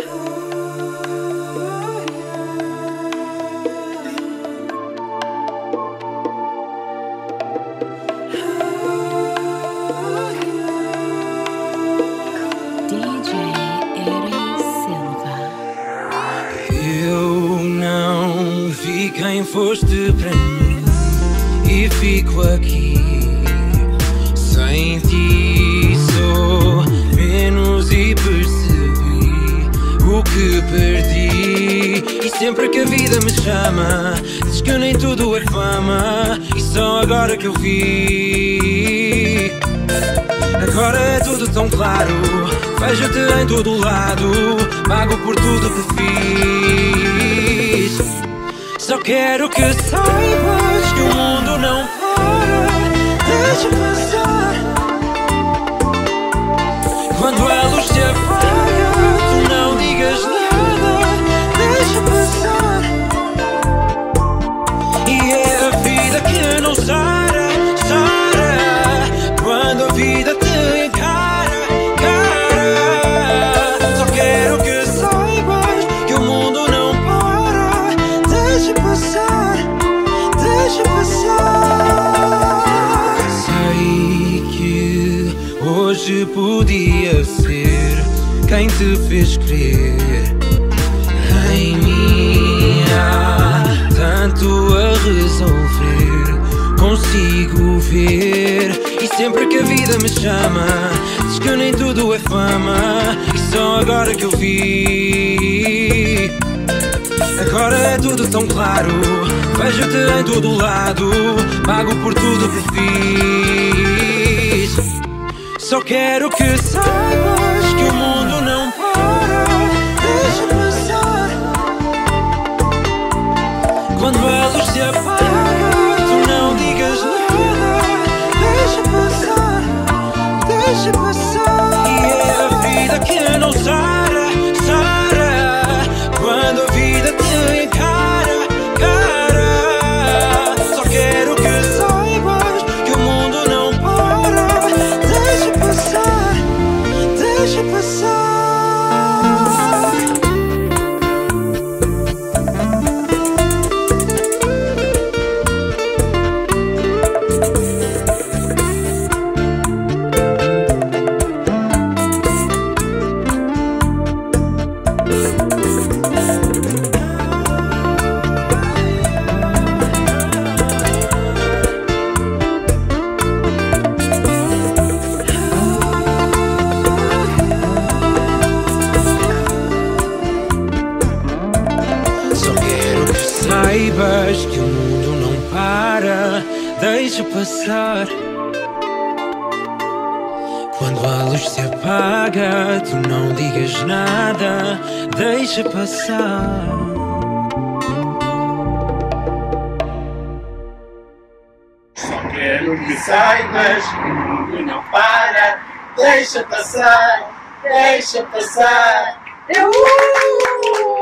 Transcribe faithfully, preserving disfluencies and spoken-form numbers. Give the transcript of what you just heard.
Quem foste para mim e fico aqui sem ti. Sou menos e percebi o que perdi. E sempre que a vida me chama, diz que nem tudo é fama. E só agora que eu vi, agora é tudo tão claro. Vejo-te em todo lado, pago por tudo que fiz. Só quero que saibas que o mundo não para, deixa passar. Quando a luz se apaga, tu não digas nada, deixa passar. E é a vida que não sara, sara. Quando a vida te encara, cara. Só quero que saibas que o mundo não para, deixa passar, deixa passar. Sei que hoje podia ser quem te fez crer em mim. Há tanto a resolver, consigo ver. E sempre que a vida me chama, diz que nem tudo é fama. E só agora que eu vi, agora é tudo tão claro. Vejo-te em todo lado, pago por tudo que fiz. Só quero que saibas que o mundo não para, deixa passar. Quando a luz se apaga, tu não digas nada, deixa passar, deixa passar. E é a vida que não sara, sara. Quando a vida te encara, cara. Só quero que saibas que o mundo não para, deixa passar, deixa passar. Saibas que o mundo não para, deixa passar. Quando a luz se apaga, tu não digas nada, deixa passar. Só quero que saibas que o mundo não para, deixa passar, deixa passar. Eu!